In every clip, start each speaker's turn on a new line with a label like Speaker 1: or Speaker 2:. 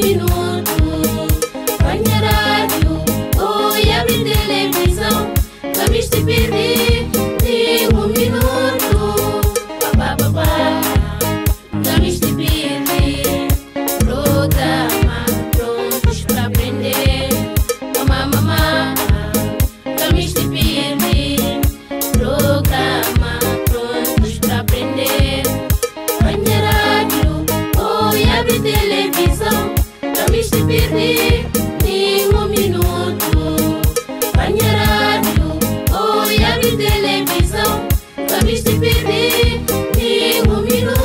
Speaker 1: minuto. Põe rádio ou abre televisão, pra me te perder nem um minuto. Papá, papá, pra me te perder. Programa prontos pra aprender. Mamá, mamá, pra me te perder. Programa prontos pra aprender. Põe rádio ou abre televisão, pra me te perder nem um minuto. Põe rádio ou abre televisão, pra me te perder nem um minuto.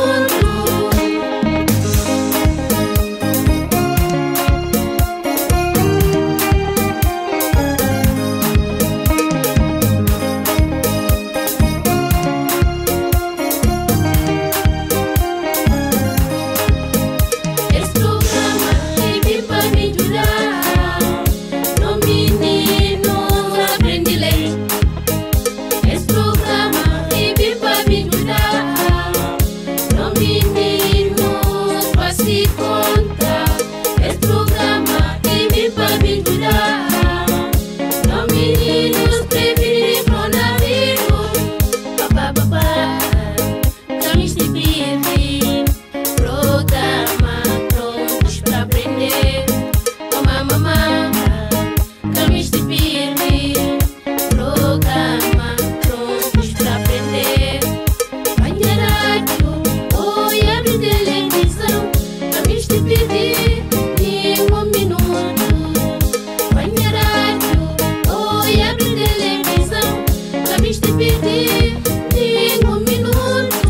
Speaker 1: Esse programa é pra me ajudar. No menino aprende ler. Esse programa é pra me ajudar. No menino faz conta. Esse programa é pra me ajudar. No meninos prevenir coronavírus. Papá, papá, caminhos de viver. Programa prontos pra aprender. Mamá, mamá, caminhos de viver. Programa prontos pra aprender. Põe rádio ou abre televisão, caminhos de viver nem um minuto. Põe rádio ou abre televisão, caminhos de viver nem um minuto.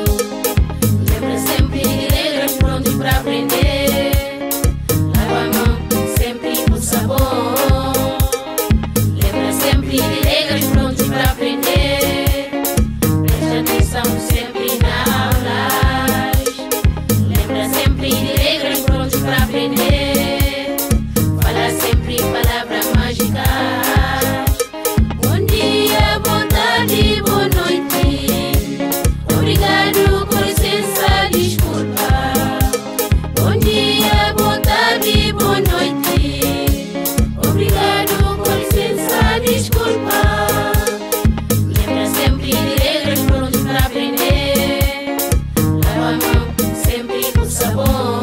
Speaker 1: Lembra sempre de regras prontos pra aprender. Lava a mão sempre com sabão. Lembra sempre de regras prontos pra aprender. Presta atenção sempre nas aulas. Lembra sempre de regras prontos pra aprender. Fala sempre palavras mágicas. Bom dia, boa tarde, boa noite. Obrigado, com licença, desculpa. Bom dia, boa tarde, boa noite. Obrigado, com licença, desculpa. Lembra sempre de regras prontos pra aprender. Lava a mão sempre com sabão.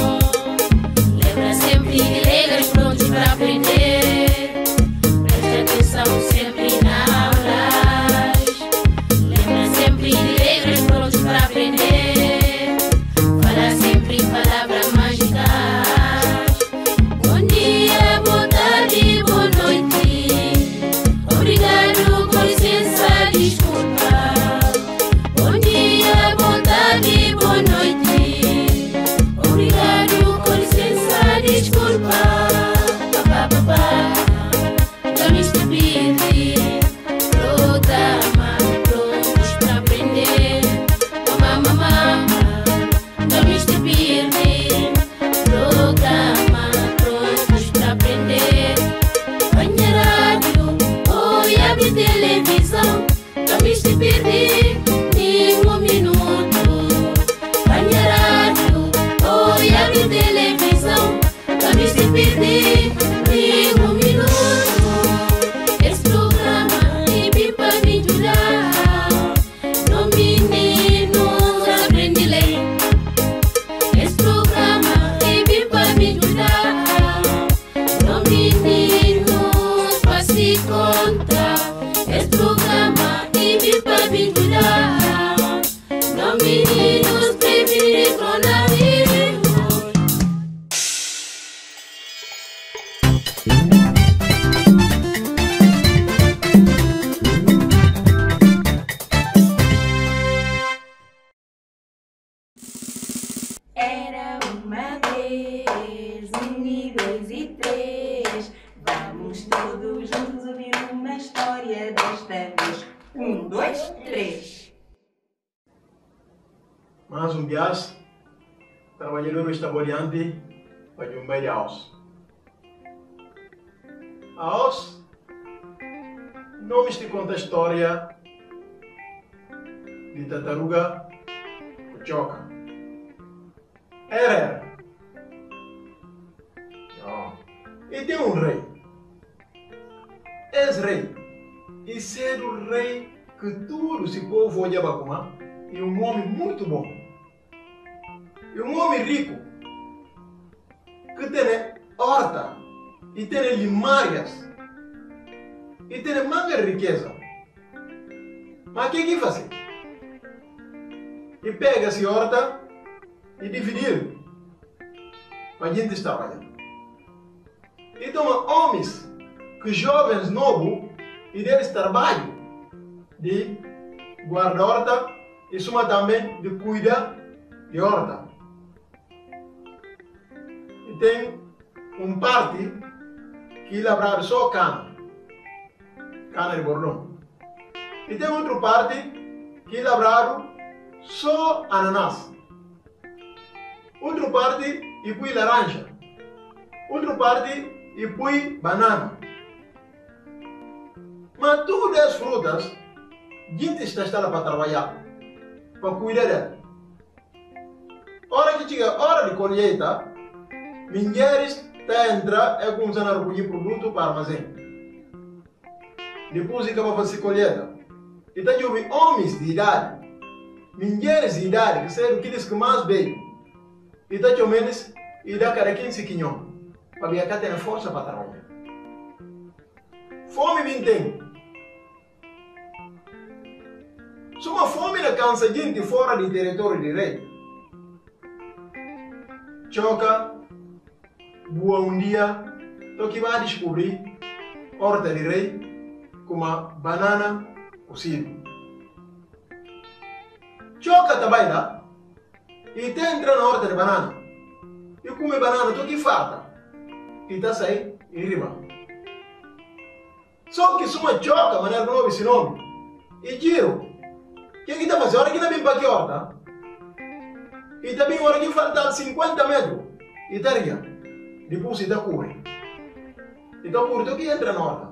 Speaker 1: Lembra sempre de regras prontos pra aprender. Presta atenção sempre nas aulas. Lembra sempre de regras prontos pra aprender. Fala sempre palavras mágicas. Bom dia, boa tarde, boa noite. Obrigado, com licença, desculpa. Bom dia, boa tarde, boa noite. Obrigado, com licença, desculpa. Papá, papá, caminhos de viver. Programa prontos pra aprender. Mamá, mamá, caminhos de viver. Programa prontos pra aprender. Põe rádio ou abre televisão, caminhos de perder nem um minuto. Põe rádio ou abre televisão, caminhos de perder nem um minuto. Esse programa é pra me ajudar. No menino aprende ler. Esse programa é pra me ajudar. No menino faz conta. Esse programa é pra me ajudar. No meninos prevenir coronavírus.
Speaker 2: Era uma vez, um e dois e três. Vamos todos juntos ouvir uma história desta vez. Um, dois, três.
Speaker 3: Mais um bias, trabalhador no estaboreante, para um baile house. A house, não me conta a história de tartaruga Choca. Era Não. E tem um rei. Esse rei. E ser o rei que tudo se povo olha para comer. E um homem muito bom. E um homem rico. Que tem horta. E tem limárias. E tem manga riqueza. Mas o que faz? E pega essa horta e dividir para a gente trabalhar. Então, homens que jovens novos e deles trabalham de guardar horta e suma também de cuidar de horta. E tem parte que labrar só cana de bordão. E tem outra parte que labrar só ananás. Outra parte e põe laranja. Outra parte e põe banana. Mas todas as frutas, gente está lá para trabalhar, para cuidar dela. Hora que chega a hora de colheita, mulheres entram e começam a recolher produto para armazém. Depois acaba fazer colheita. E tem homens de idade, mulheres de idade, que são aqueles que mais bem. E tem menos e dá cada 15 quinhões. Para ver que tem força para trabalhar. Fome bem tem. Se uma fome não cansa gente fora do território do rei. Choca, boa um dia, então que vai descobrir horta de rei com uma banana possível. Choca também lá e entra na horta de banana. E come banana, então que falta? E está saindo em riba. Só que se uma choca, maneira nova esse nome, e giro. O que está fazendo? Hora que não vem para aqui horta. E também hora que falta 50 metros. E está ali. Depois está corre. Então por isso que entra na horta.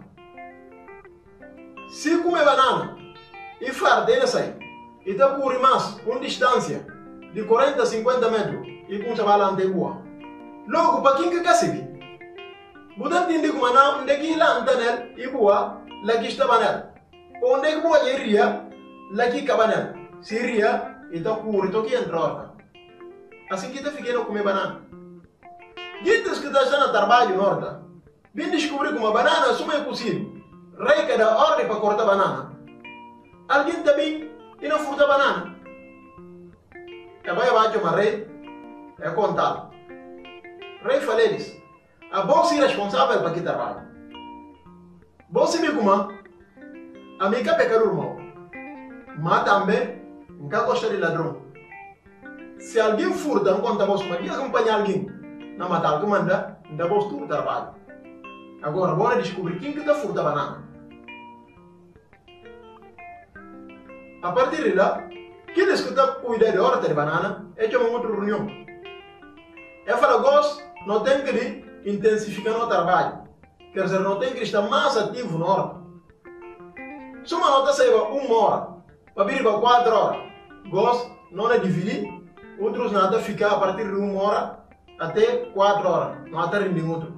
Speaker 3: Se come banana e falta, ele sai. E está corre mais, com distância de 40 a 50 metros. E com a lá ante boa. Logo, para quem que quer seguir? Budan tindi kuma na ndeki la antanel ibua lagi stabanel. Onde que boa iria lagi cabanel. Siria então curi to que entra horta. Assim que tá ficando comer banana. Gente que tá na trabalho horta. Vem descobrir que uma banana suma é possível. Rei cada ordem para cortar banana. Alguém também e não furta banana. E vai abaixo uma rei é contar. Rei faleres. A bolsa é responsável para que trabalho. Bolsa me coma, a minha pecador mal, mas também nunca gosta de ladrão. Se alguém furta, não conta bolsa, mas acompanha alguém na matar que manda, ainda bolsa tudo trabalho. Agora, bora descobrir quem que está furta banana. A partir de lá, aqueles que estão cuidando de horta de banana, é uma outra reunião. É para gosto, não tem que intensificar o trabalho. Quer dizer, não tem que estar mais ativo na horta. Se uma nota saiba 1 hora, para vir para 4 horas, gosto, não é dividir, outros nada ficar a partir de 1 hora até 4 horas, não até nenhum outro.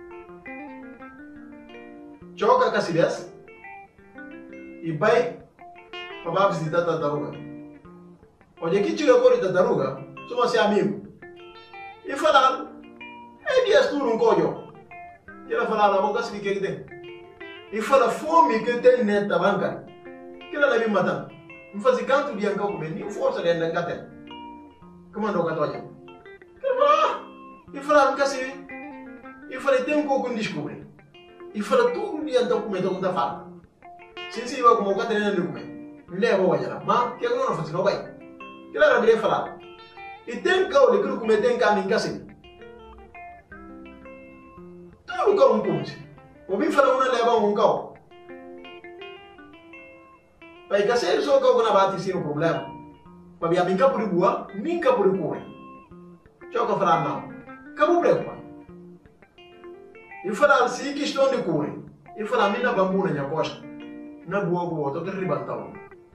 Speaker 3: Choca com a cidade e vai para visitar a tartaruga. Onde aqui chega a cor de tartaruga, somos amigo. E falar, é dias tudo um colho. E ela fala, na boca se que tem. E fala, fome que tem neta banca. Que ela vai matar. Não faz canto de ancar comer, nem força de ancar tem. Como andou com a toalha? E fala, nunca se. E fala, tem um pouco de descobrir. E fala, todo dia andou comer, todo mundo fala. Se vai como o gato não comer. Não leva o olho lá. Mas, que eu não faço, não vai. Que ela vai falar. E tem caule que não comer, tem caminho assim. Tudo que um punch. O bem fala uma leva um cão. Pai, que se só cão na bate sem o problema. Para vir a brincar por boa, nem cá por correr. Choca falar não. Cabo preocupa. E falar se questão de correr. E falar mina bambu na minha costa. Na boa, tô que ribantar.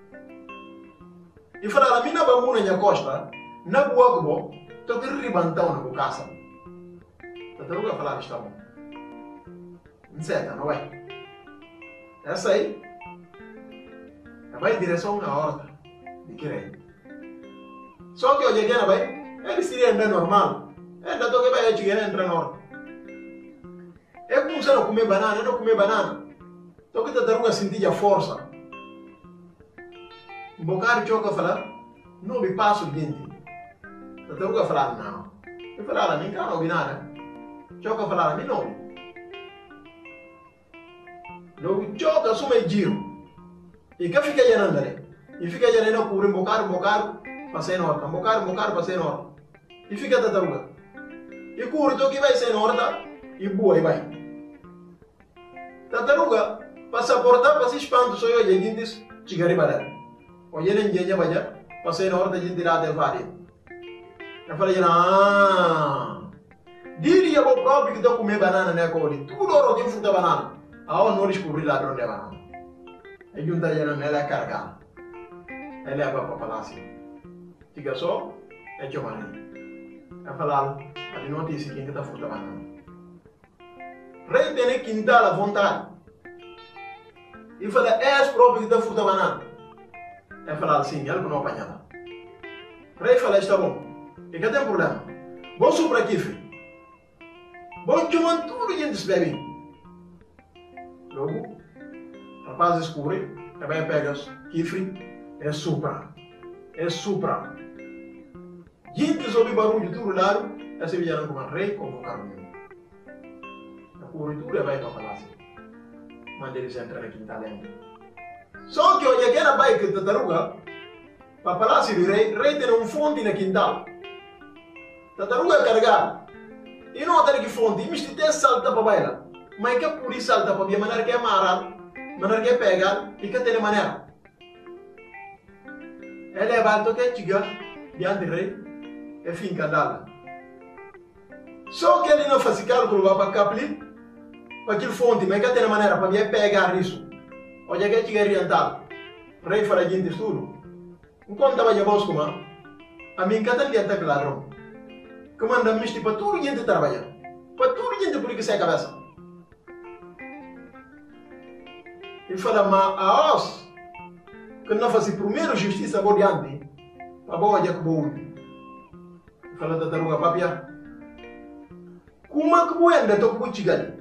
Speaker 3: E falar mina bambu na minha costa. Na boa, tô que ribantar na casa. Tartaruga falava, está bom. Inseta, não vai. Essa aí, vai em direção à horta de Kirei. Só que hoje aqui, vai, ele seria andar normal. Ele não vai chegar entrar na horta. É como se não comer banana, não comer banana. Então que a tartaruga sentia a força. Um bocado choca falar, não me passo de dente. A tartaruga falava, não. Eu falava, nem cá não ouvi nada. Choca falava, me não. Logo choca, assume o giro. E que fica aí andando, e fica aí andando, cobrir um bocado, passei na horta. Um bocado, passei na horta. E fica a tartaruga. E cura, então que vai ser na horta, e boa, e vai. Tartaruga, passa a porta, passa espanto, só eu e a gente chegari badar. Olha, nem gente vai, passei na horta, a gente irá até várias. Eu falei, diria o próprio que estou comendo banana, né, Cody? Tudo hora tem fruta banana. A hora não descobri ladrão de banana. A junta ela é carregada. Ela é para o palácio. Fica só, é que eu mandei. Eu falei, a notícia que está fruta banana. Rei tem quintal à vontade. E falei, é o próprio que está fruta banana. Eu falei, sim, ele não apanha. Rei falou, está bom. E que tem problema? Vou subir aqui, filho. Vou chamar tudo gente se bebe. Logo, rapaz escuro, ele vai pegar kifre, é supra. Gente soube barulho de todo lado, esse viajando como rei, convocaram ele. A corretora vai para o palácio. Manda eles entrar aqui em talento. Só que hoje aquela bike de tartaruga, para o palácio do rei tem fonte na quintal. Tartaruga é carregada. E não tem que fonte, mas tem salta para baila. Mas que por isso salta para ver maneira que é amarrado, maneira que é pegado e que tem maneira. Ele é bato que chega diante do rei e finca dela. Só que ele não faz cálculo para capli, para aquele fonte, mas que tem maneira para ver pegar isso. Hoje que chega orientado. O rei fala gente tudo. Enquanto estava de bosco, a mim que tem ataque ladrão. Comanda misti para tudo gente trabalhar. Para tudo gente por que sai a cabeça. Ele fala, mas a nós, que não faz primeiro justiça por diante, para boa de acabou. Ele fala, tartaruga, papia. Como é que você anda a tocar chigali?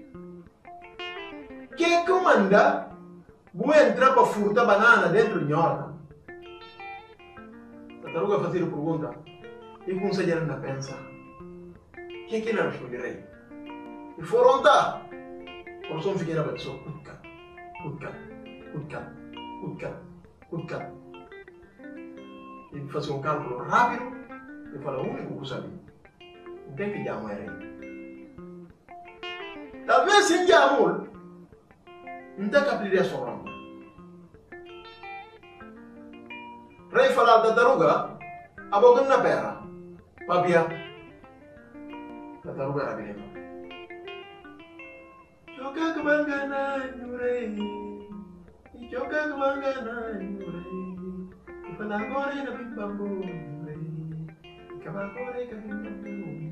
Speaker 3: Que comanda você entrar para furtar banana dentro de horta? Tartaruga faz a pergunta. E com se anda a pensar. Que ele responderei? E foram tá. Por isso fiquei na pessoa. Cutcat. Ele faz cálculo rápido e fala o único que sabe. Não tem que chamar rei. Talvez sem chamar, não tem que abrir a sua rampa. Rei fala da tartaruga, a boca na perna. Papia, tartaruga era beleza. Joga que bangana rei, e joga que bangana rei, e fala agora na bimbambo rei, e cava agora que bimbambo rei.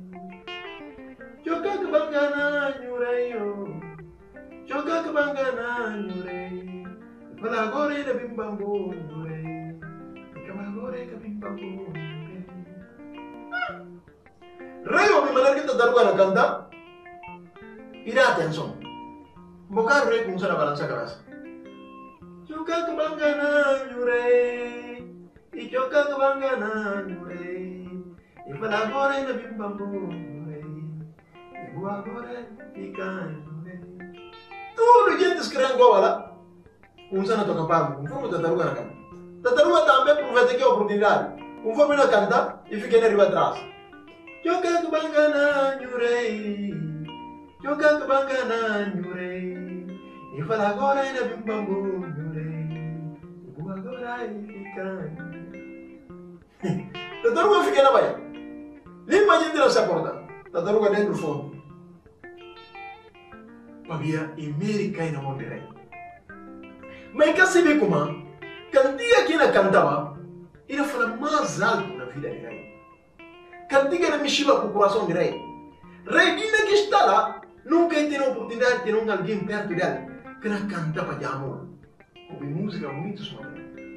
Speaker 3: Joga que bangana rei, joga que bangana rei, e fala agora na bimbambo rei, e cava agora que bimbambo rei. Rei o maneira que tartaruga na canta, irá atenção. Bocar o rei começa a balançar a cabeça. Joga que bangana rei, e joga que bangana rei, e fala agora ainda bim bambu rei, e vou agora ficar rei. Tudo gente escreve igual lá, começa a tocar pago, conforme a tartaruga na canta. Tartaruga também aproveita aqui a oportunidade, conforme ela canta e fica na riba atrás. Joga que bangana rei, joga que bangana rei, e fala agora ainda bim bambu rei, e vou agora ficar. Tartaruga fica na baia. Limpa a gente nessa porta. Tartaruga dentro do fundo. Pavia e Mary cai na mão de rei. Mas que se vê como cantiga aqui na cantava, ele fala mais alto na vida de rei. Cantiga na mexiva com o coração de rei. Rei Dina que está lá, nunca tem a oportunidade de ter alguém perto dele que não canta para amor. Ouve música muito sonora.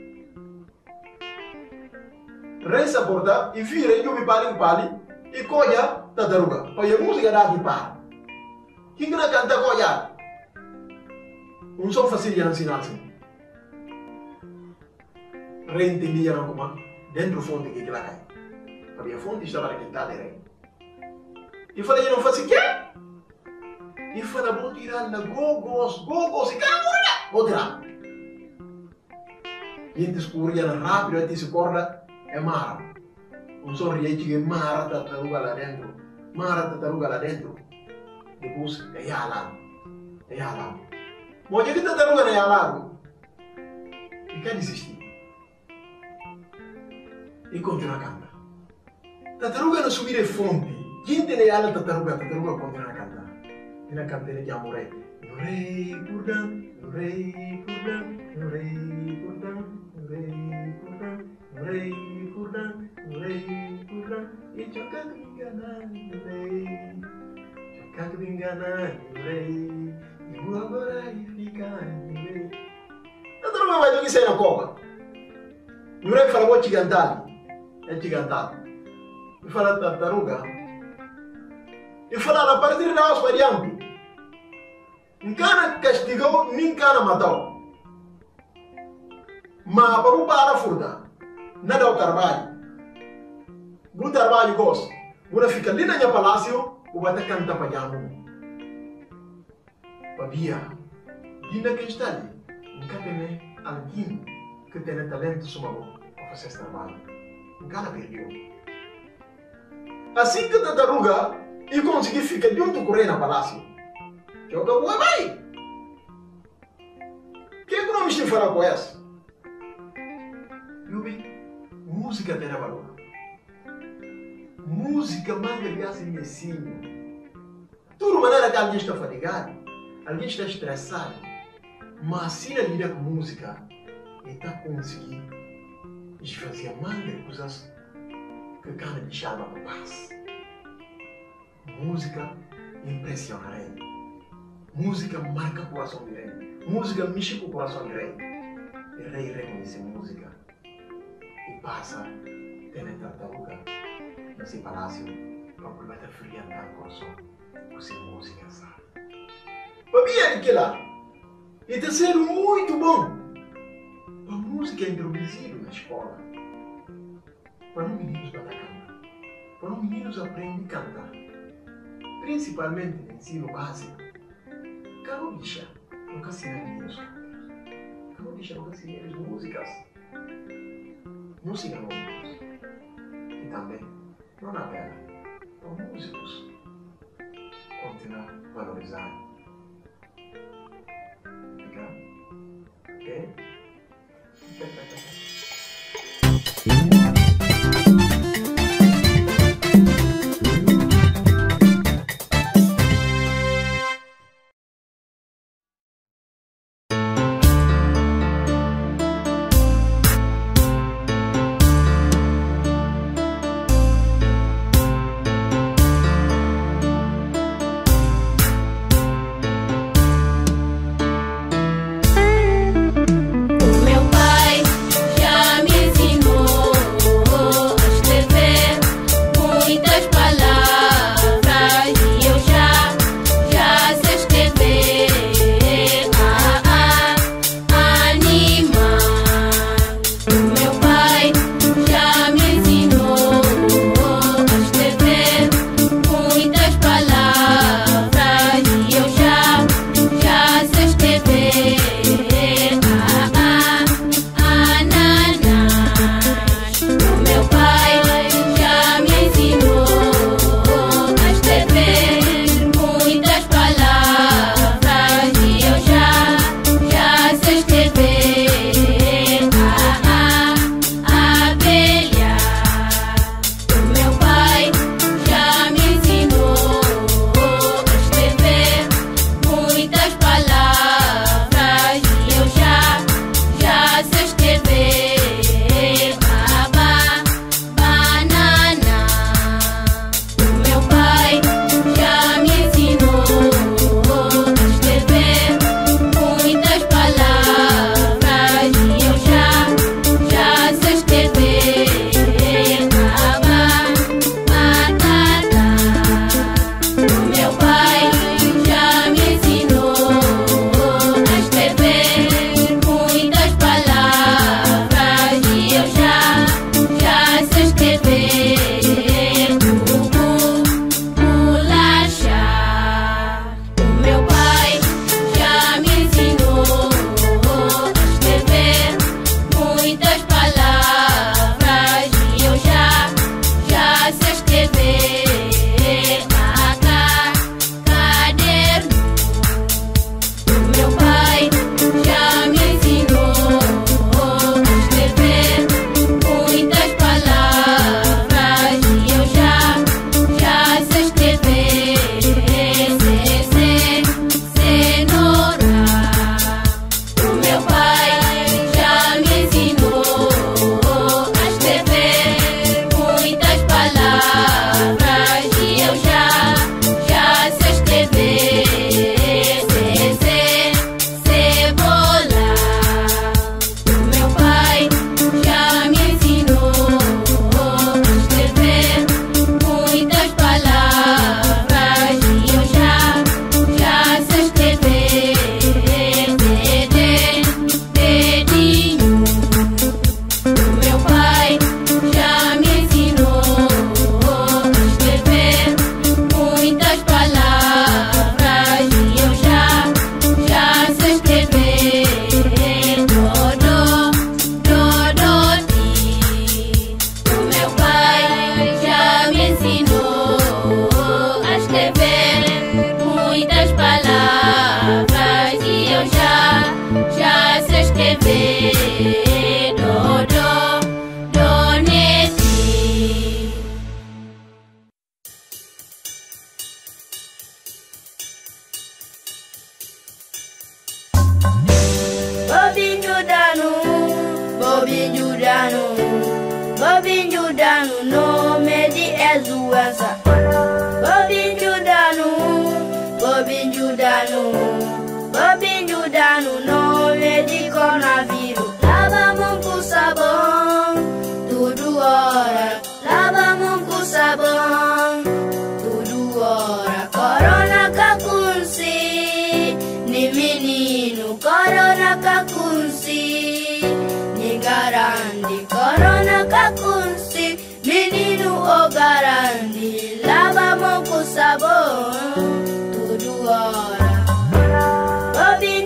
Speaker 3: Rei se porta e vira e eu me pali e colha tataruga. Olha a música daqui para. Quem não canta colha? Um som fácil de ensinar assim. Rei entendia não como dentro da fonte que ela cai. Porque a fonte estava na quinta de rei. E falei, não faz o quê? E falei, vou tirar na gogos, e cara, vou tirar. E gente escurria rápido, até se corda, é mar. Um sorriente que mar tataruga lá dentro. Mar tataruga lá dentro. Depois, é lá. Mas que tataruga é lá. E quer desistir. E continua a cantar. Tataruga não subir a fonte. Quem tem a tataruga continua a cantar. E na cantina que amorei. No rei purdam, no rei purdam, no rei purdam, no rei purdam, no rei purdam, no rei purdam. E choca que me engana, no rei. Choca que me engana, no rei. E vou agora e fica, no rei. Tataruga vai do que sai na copa. No rei fala, vou te cantar. É te cantar. E fala tataruga. E fala a partir da nossa variante. Nunca castigou, nem cana matou. Mas para o para furta, nada o trabalho. O trabalho gosta. Quando fica ali na minha palácio, o vai cantar para jamu. Babia, ainda que está ali, nunca tem alguém que tem talento sumo para fazer esse trabalho. Nunca perdeu. Assim que tataruga e consegui ficar junto com o rei no palácio. Que eu vou vai. Que é que não me estive falando com essa? Eu vi, música tem valor. Música manda ligar-se mesinho. Tudo maneira que alguém está fatigado, alguém está estressado, mas assim ele lida com música, ele está conseguindo fazer manda coisas que cada me chama para paz. Música impressiona rei. Música marca o coração do rei. Música mexe com o coração do rei. E o rei reconhece música. E passa a ter tartaruga nesse palácio para poder friandar o coração com essa música, sabe? Babia de lá. E terceiro, muito bom. A música é introduzida na escola. Para os meninos cantar. Para os meninos aprendem a cantar. Principalmente no ensino básico. Caro deixa, nunca ensina meninos cantar. Caro deixa, nunca ensina eles músicas. Não ensina músicos. E também, não na vela, para músicos. Continuar a valorizar. Fica? Ok?
Speaker 4: kakunsi, ni garandi. Corona kakunsi, menino o garandi. Lava mão com sabão, tudo hora. Bobin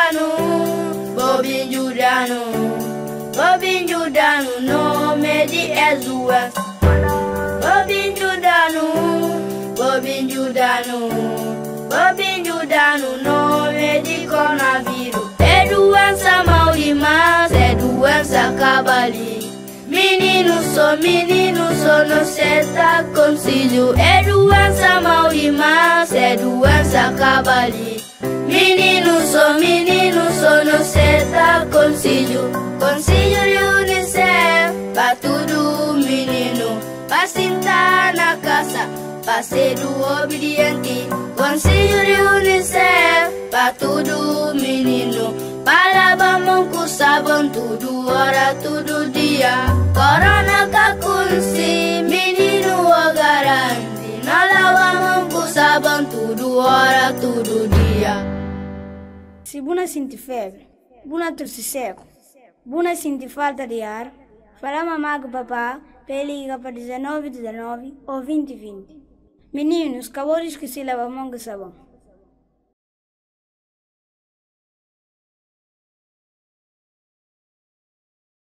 Speaker 4: Judano, nome de Ezua. Bobin Judano, nome de coronavírus. É doença maurima, é doença cabali. Menino só não senta concílio. É doença maurima, é doença cabali. Menino só não senta concílio. Concílio de Unicef, pra tudo menino. Pra sentar na casa, pra ser do obediente. Concílio de Unicef, pra tudo menino. Pra lavar mão com sabão, tudo hora, todo dia. Corona kakunsi, menino o garante. Não lava mão com sabão, tudo hora, todo dia.
Speaker 5: Se Buna sente febre, Buna tosse seco, Buna sente falta de ar, fala mamá com papá, liga para 1919 ou 2020. Meninos, acabou de esquecer lavar mão com sabão.